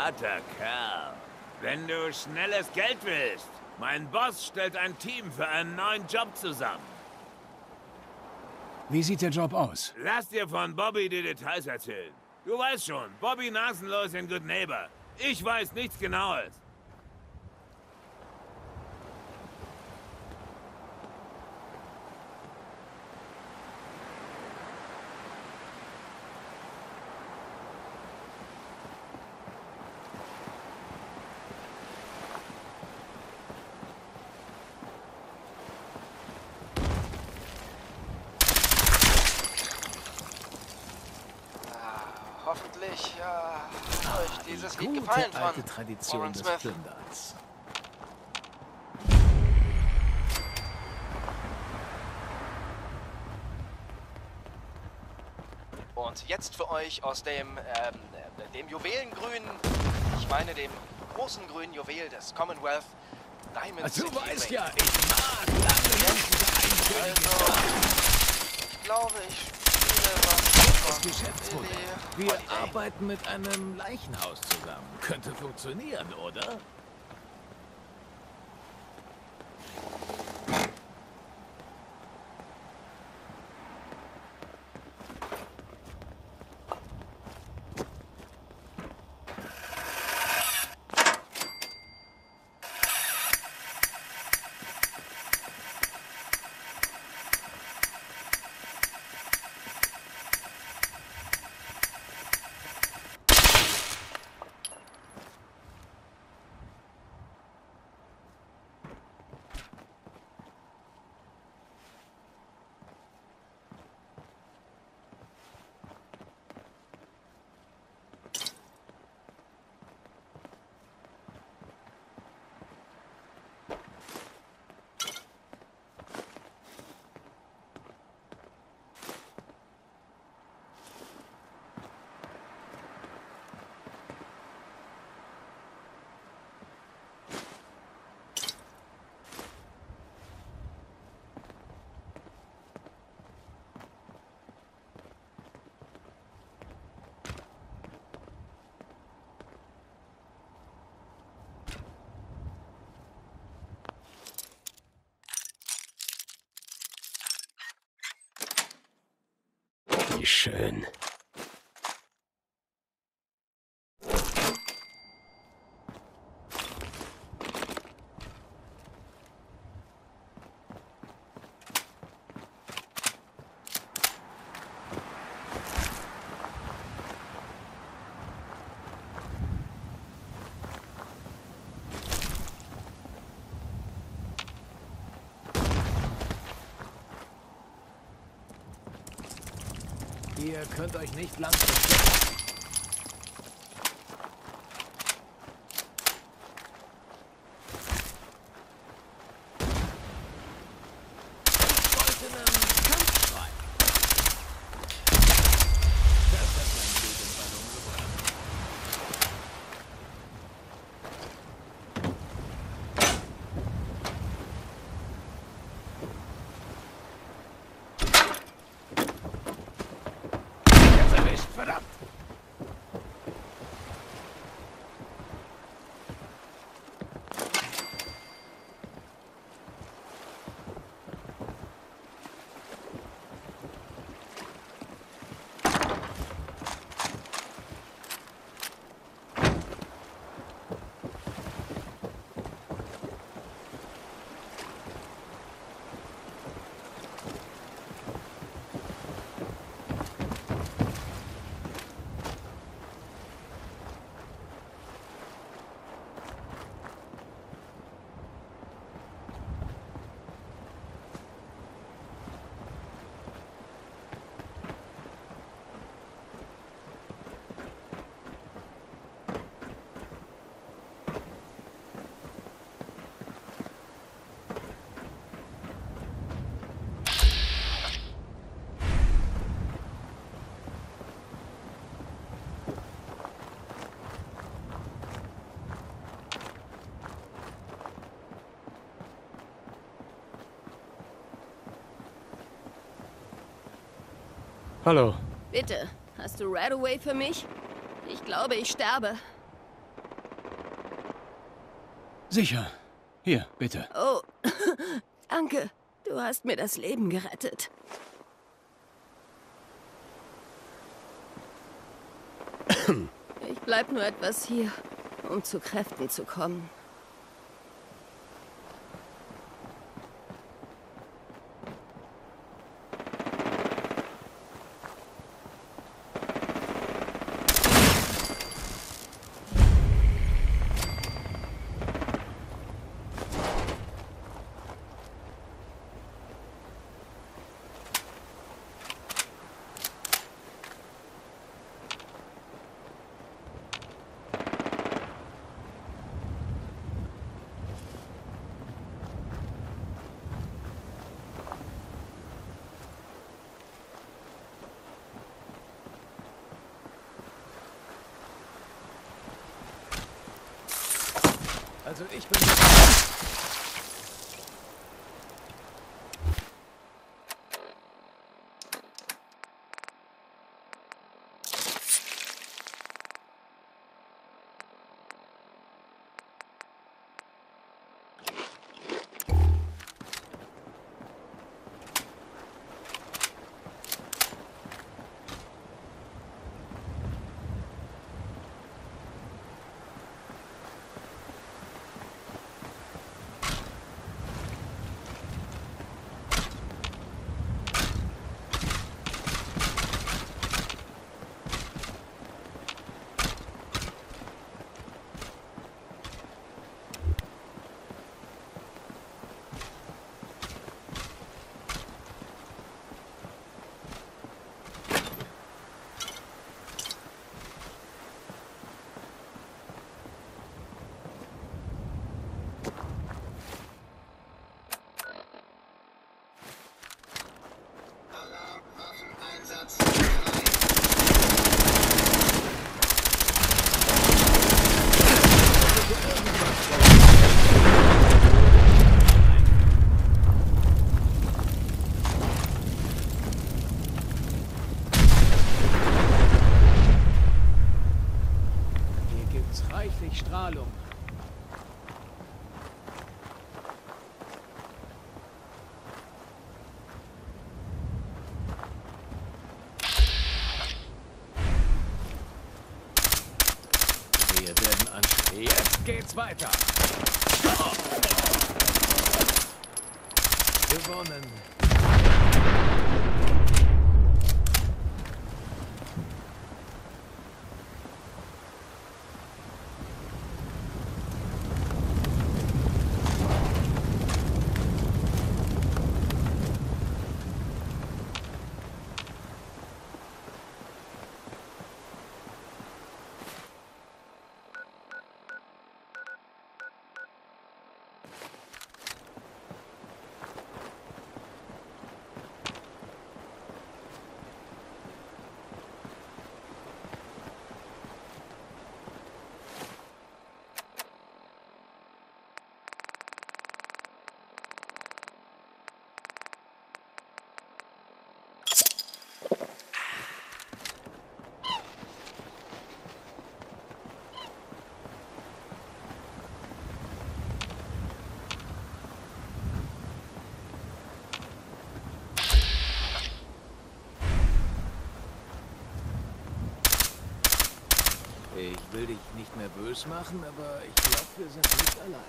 smarter Kerl. Wenn du schnelles Geld willst, mein Boss stellt ein Team für einen neuen Job zusammen. Wie sieht der Job aus? Lass dir von Bobby die Details erzählen. Du weißt schon, Bobby nasenlos in Good Neighbor. Ich weiß nichts Genaues. Hoffentlich euch dieses Lied gefallen von alte Tradition Warren des Smith. Plünderns. Und jetzt für euch aus dem Juwelengrün, ich meine dem großen grünen Juwel des Commonwealth, Diamond Du City weißt Ring. ja, ich mag lange Also, ich glaube, ich spiele was das von Geschäftsmodell. Billie Wir Holiday. arbeiten mit einem Leichenhaus zusammen. Könnte funktionieren, oder? Wie schön. Ihr könnt euch nicht lang verstecken. Ich wollte einen Kampfschrei. Das hat mein Blut in Ballon gebracht. Verdammt! Hallo. Bitte, hast du Radaway für mich? Ich glaube, ich sterbe. Sicher. Hier, bitte. Oh, danke. Du hast mir das Leben gerettet. Ich bleib nur etwas hier, um zu Kräften zu kommen. Also ich bin... Reichlich Strahlung. Wir werden an... Jetzt geht's weiter. Gewonnen. Ich will dich nicht nervös machen, aber ich glaube, wir sind nicht allein.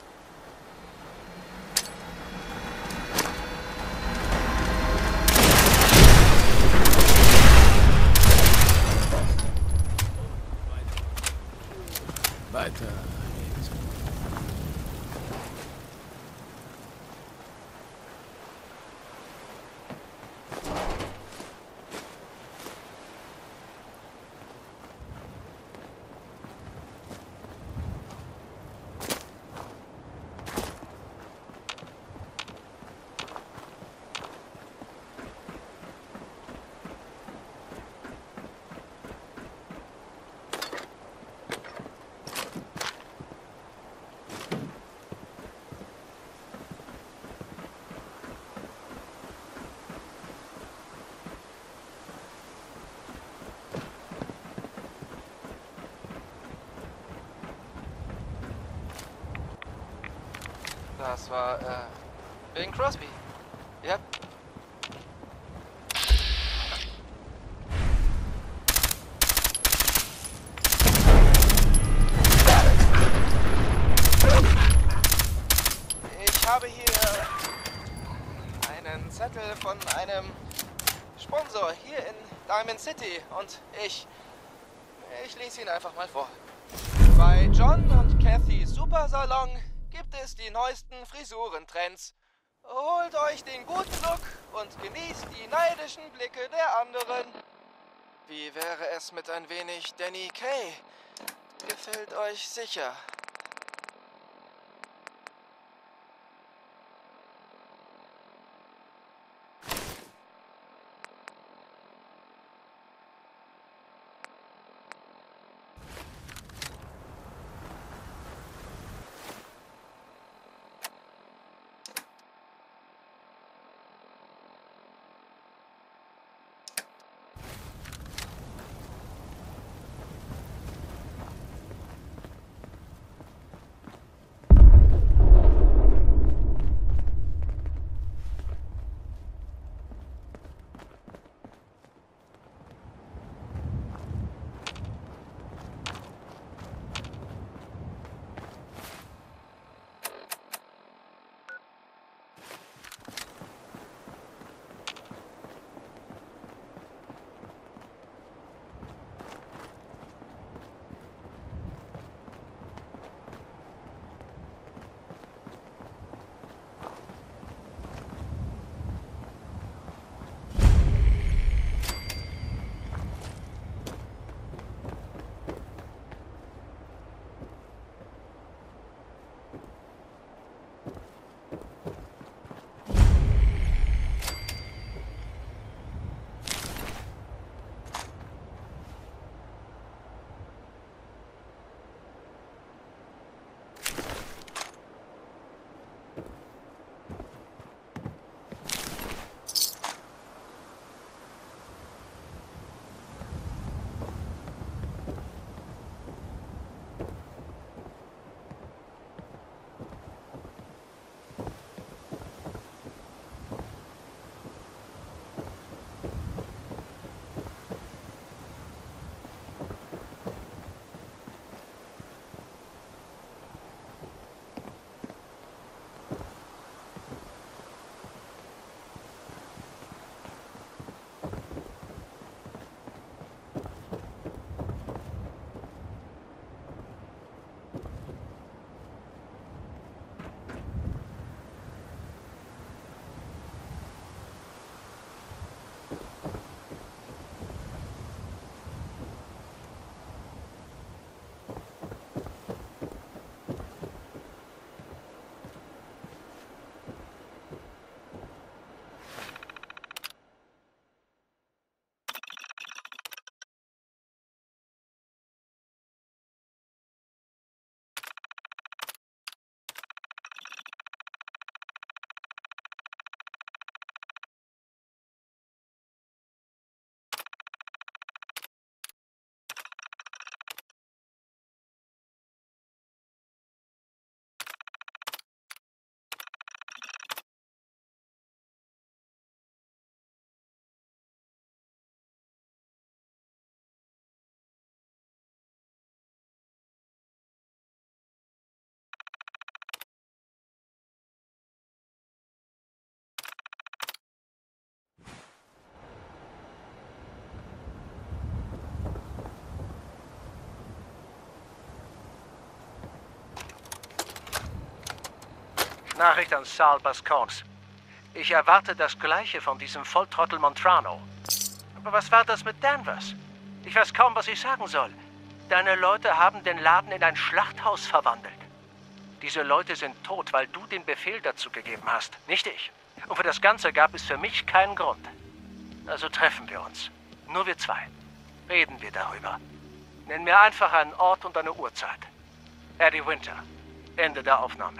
Weiter. Das war, Bing Crosby. Ja. Ich habe hier einen Zettel von einem Sponsor hier in Diamond City und ich lese ihn einfach mal vor. Bei John und Kathy Supersalon gibt es die neuesten Frisurentrends. Holt euch den guten Look und genießt die neidischen Blicke der anderen. Wie wäre es mit ein wenig Danny Kaye? Gefällt euch sicher. Nachricht an Sal Bascones. Ich erwarte das Gleiche von diesem Volltrottel Montrano. Aber was war das mit Danvers? Ich weiß kaum, was ich sagen soll. Deine Leute haben den Laden in ein Schlachthaus verwandelt. Diese Leute sind tot, weil du den Befehl dazu gegeben hast, nicht ich. Und für das Ganze gab es für mich keinen Grund. Also treffen wir uns. Nur wir zwei. Reden wir darüber. Nenn mir einfach einen Ort und eine Uhrzeit. Eddie Winter. Ende der Aufnahme.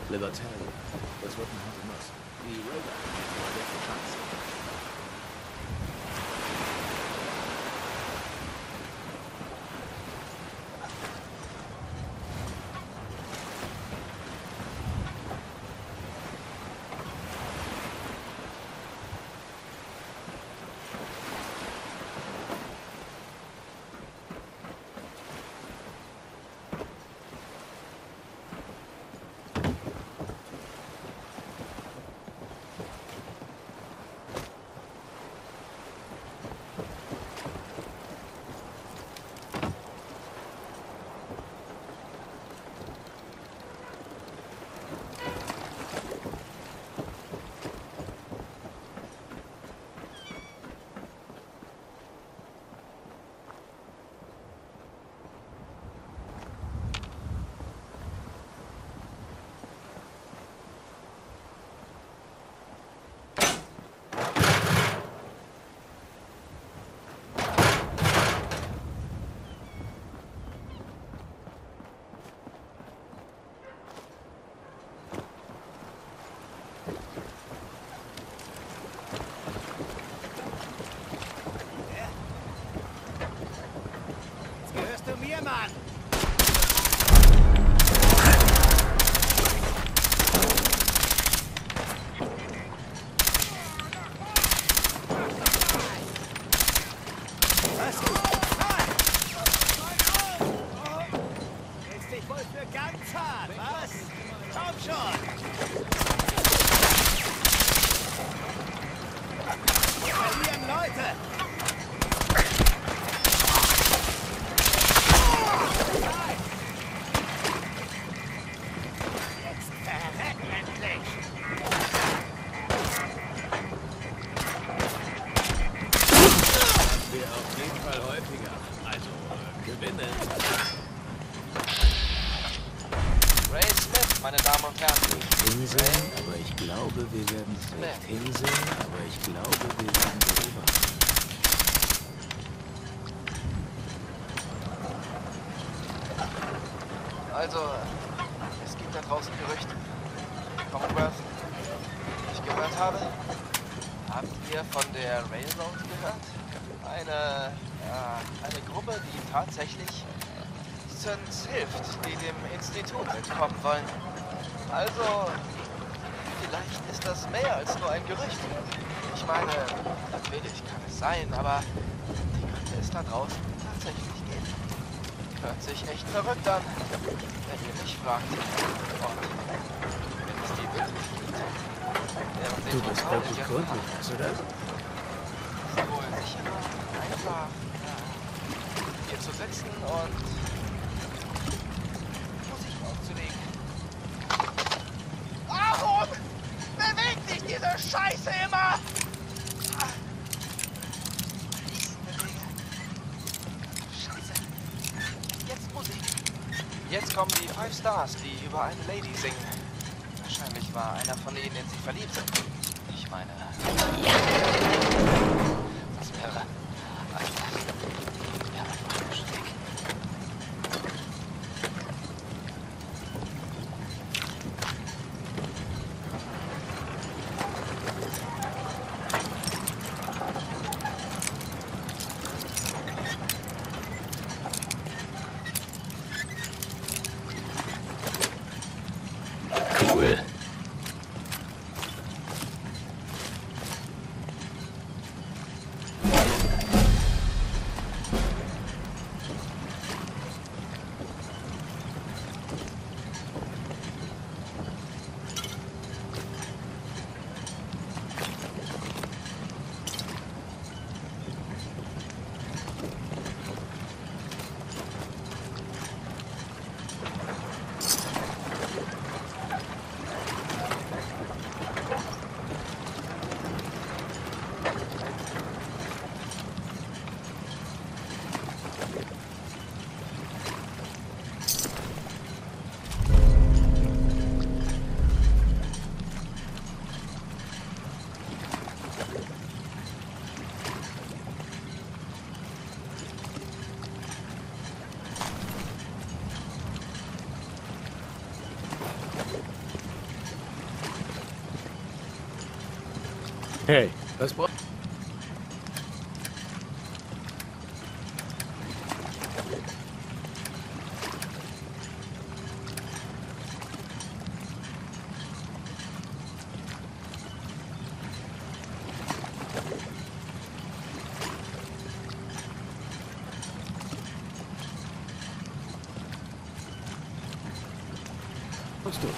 Libertalia. Das wird ein harter Nuss. Die Raider haben eine Chance. Mann! Was? Hältst dich wohl für ganz hart, was? Komm schon! Wir verlieren Leute! Meine Damen und Herren. Hinsehen, aber ich glaube, wir werden nicht hinsehen, aber ich glaube, wir werden beobachten. Also, es gibt da draußen Gerüchte. Commonwealth, ich gehört habe. Habt ihr von der Railroad gehört? Eine Gruppe, die tatsächlich Citizens hilft, die dem Institut entkommen wollen. Also, vielleicht ist das mehr als nur ein Gerücht. Ich meine, natürlich kann es sein, aber die könnte es da draußen tatsächlich geben. Hört sich echt verrückt an, wenn ihr mich fragt. Und wenn es die wirklich gibt, während Du bist wirklich gründlich, weißt du das? ist wohl sicherer, einfach hier zu sitzen und Musik aufzulegen. Warum bewegt sich diese Scheiße immer? Scheiße. Jetzt Musik. Jetzt kommen die 5 Stars, die über eine Lady singen. Wahrscheinlich war einer von ihnen in sie verliebt. Ich meine... Das wäre... einfach schräg. Cool. Hey, was brauchst du?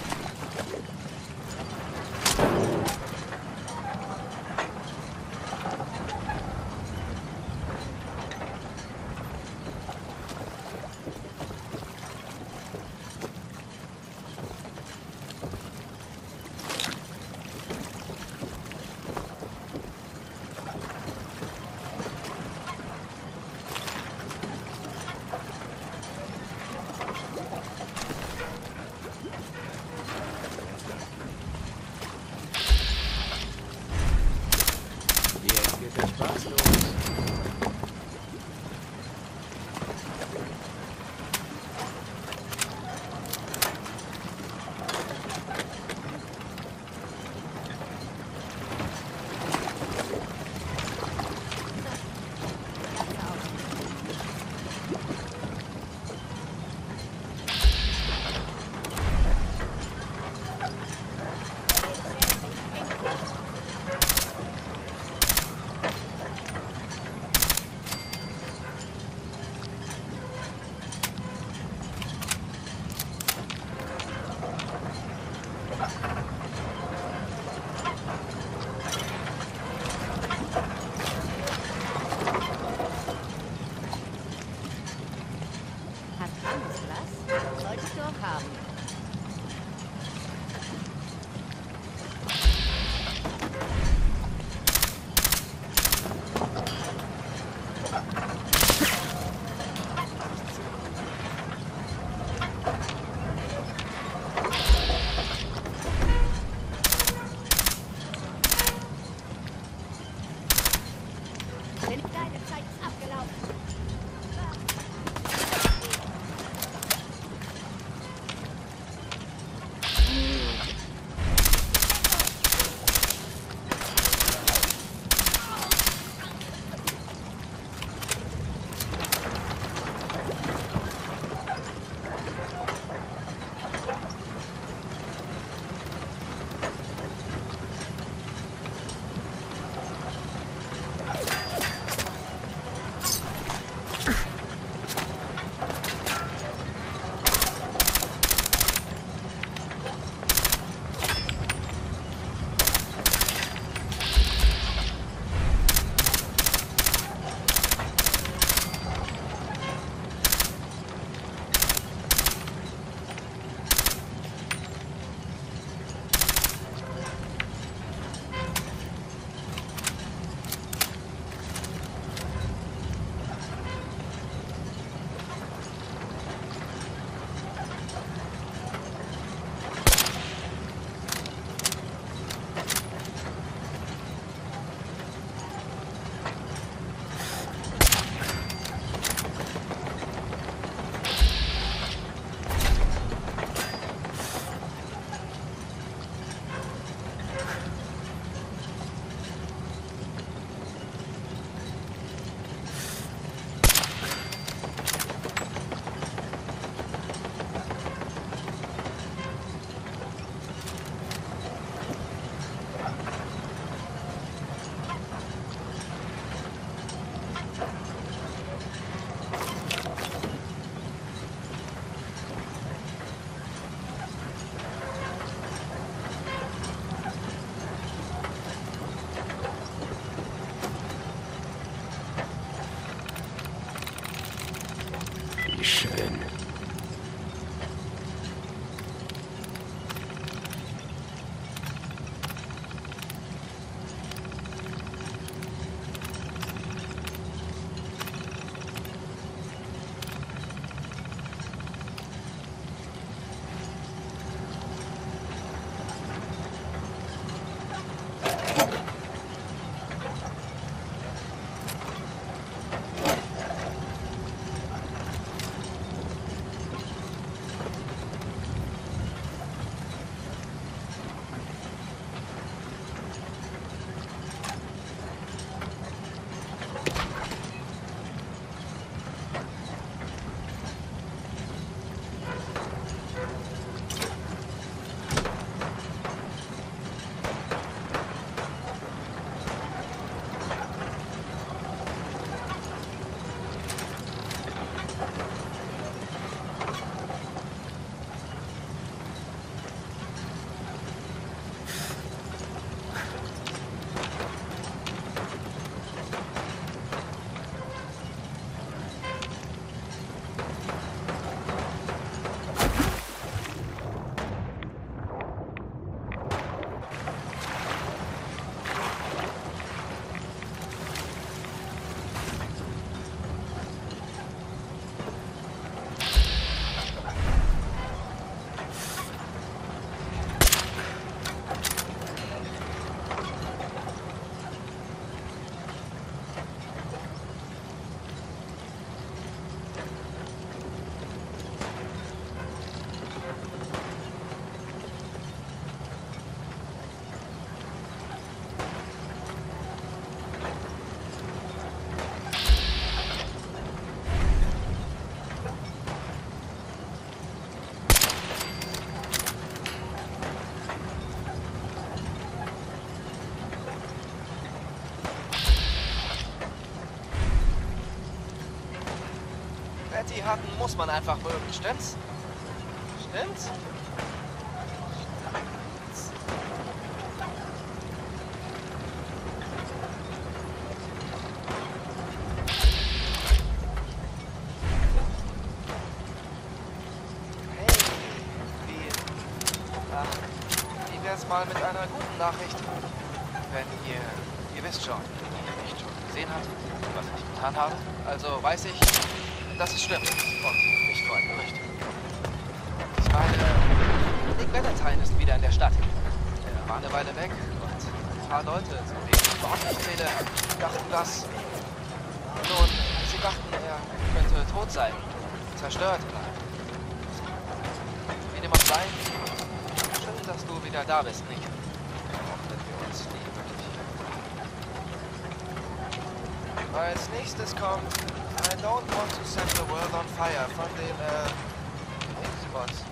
Jetzt geht der Spaß los. Solltest du auch haben. Deine Zeit ist abgelaufen. City hatten, muss man einfach mögen. Stimmt's? Stimmt's? Wie wär's mal mit einer guten Nachricht? Wenn ihr wisst schon, ihr nicht schon gesehen habt, was ich getan habe. Also weiß ich, dass es stimmt und nicht nur ein Gerücht. Ich meine, Nick Valentine ist wieder in der Stadt. Er war eine Weile weg und ein paar Leute, so wie ich ordentlich zähle, dachten das. Nun, sie dachten, er könnte tot sein, zerstört. Wie dem auch sei, schön, dass du wieder da bist, Nick. Auch wenn wir uns nie wirklich. Als nächstes kommt I Don't Want to Set the World on Fire von den, Xbox.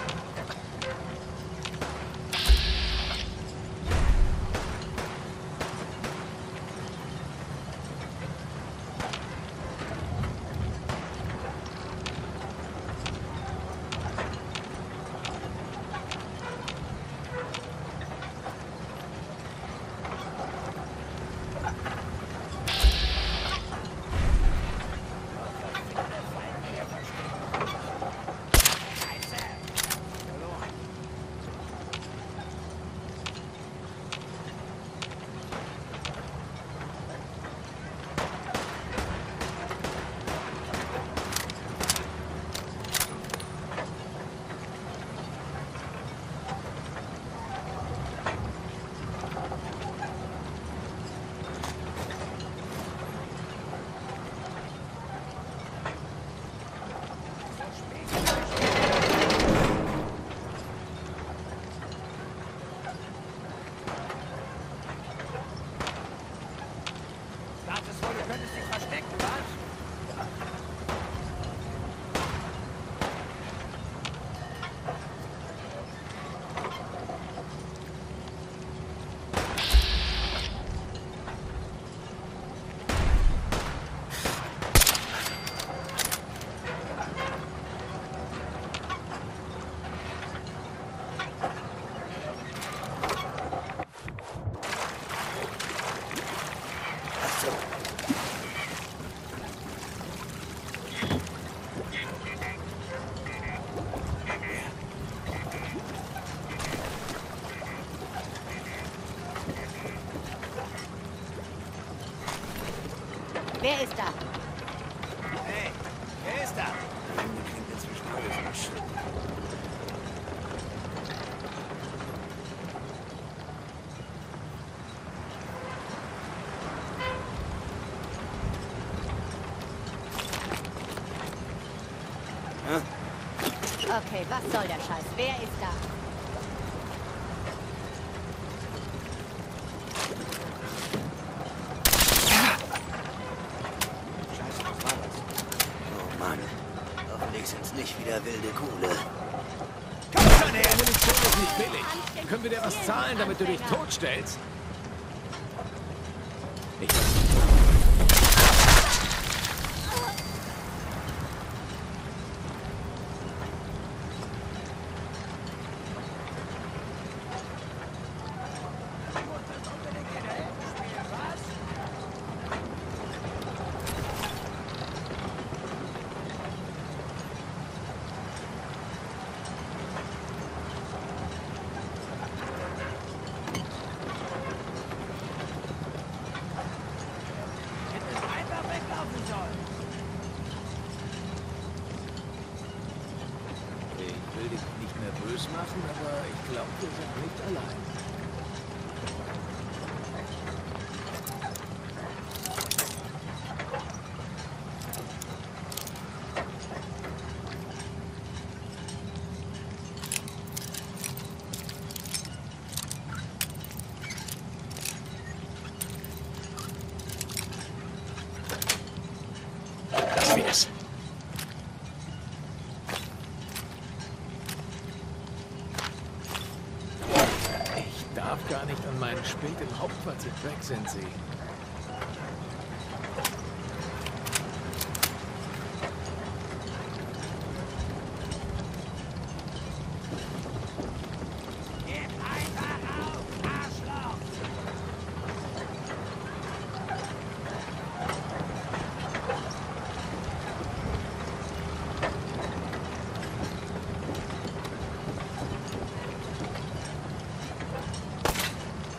Wer ist da? Hey, wer ist da? Klingt inzwischen komisch. Okay, was soll der Scheiß? Wer ist da? Sind's nicht wieder wilde Kohle. Komm schon her! Die Munition ist nicht billig. Können wir dir was zahlen, damit du dich totstellst? Ich will dich nicht nervös machen, aber ich glaube, wir sind nicht allein. Das wär's. Ich darf gar nicht an meinen späten Hauptquartier weg, sind sie.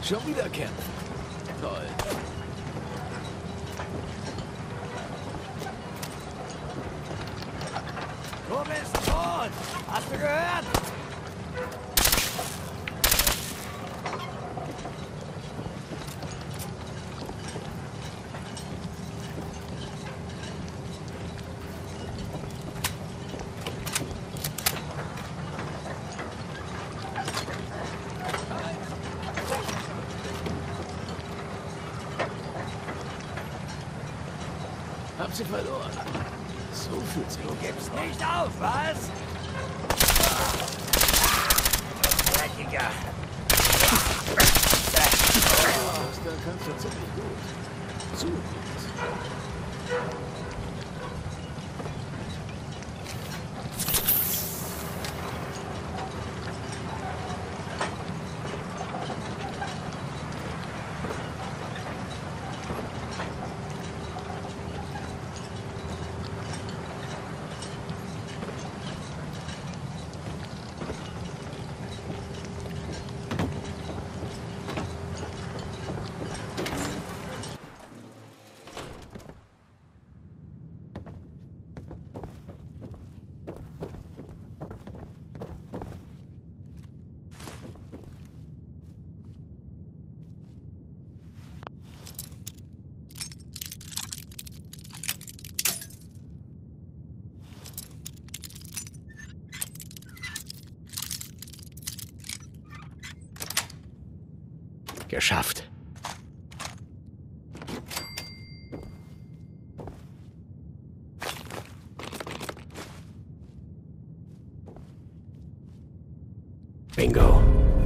Schon wieder kämpfen. Toll. Du bist tot! Hast du gehört? Hab sie verloren. So viel zu Du gibst nicht auf, was? Dreckiger. Da kannst du ziemlich gut. Zu gut. Geschafft. Bingo.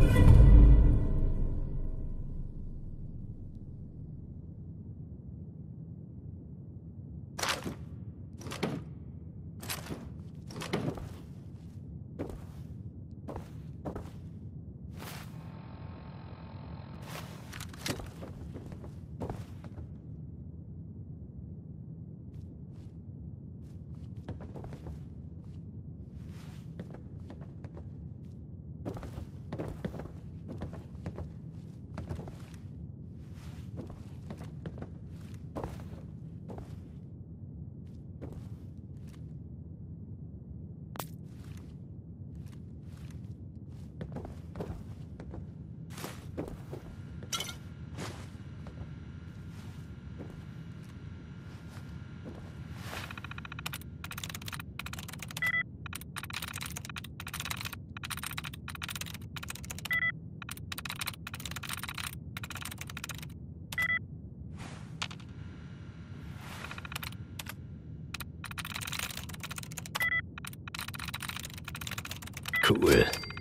Cool.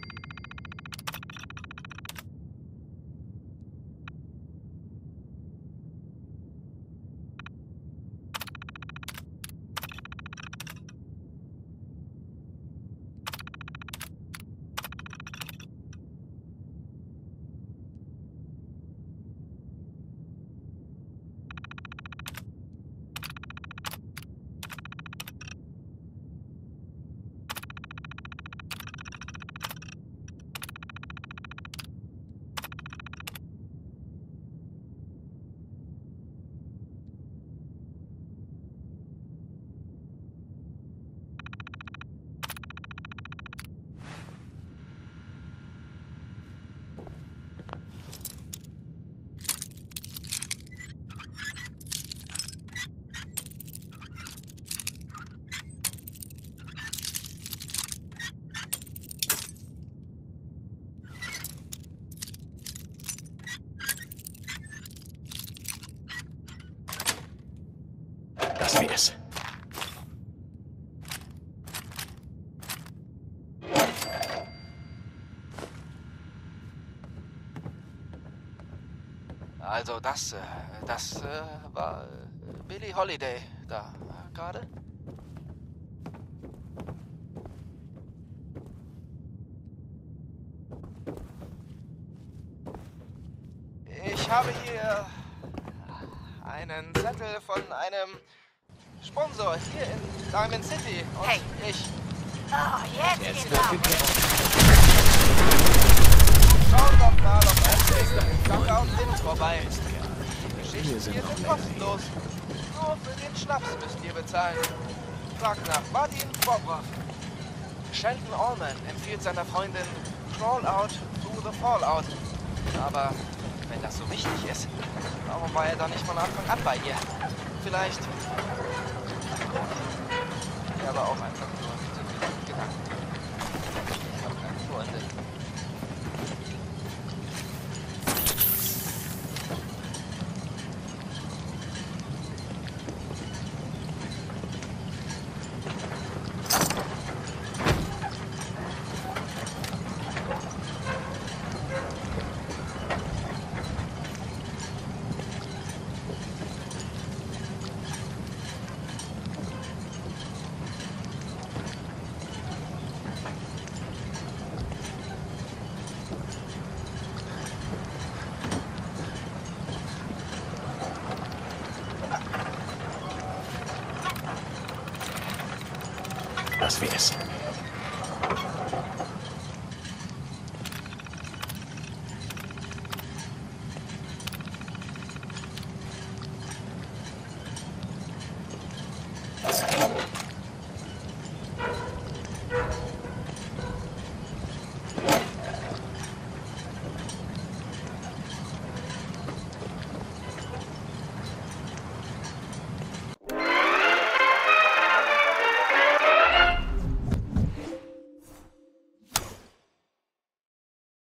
Das wär's. Also das war Billie Holiday da gerade. Ich habe hier einen Zettel von einem Sponsor hier in Diamond City und hey. Ich... Oh, jetzt geht's auf. Schau doch mal, ob ein Flughafen Geschichten hier sind kostenlos. Nur für den Schnaps müsst ihr bezahlen. Fragt nach Martin Bobrov. Sheldon Allman empfiehlt seiner Freundin Crawl Out Through the Fallout. Aber wenn das so wichtig ist, warum war er dann nicht von Anfang an bei ihr? Vielleicht... Ja, aber auch einfach nur zu viele Gedanken. Ich habe keine Freunde. Das wär's.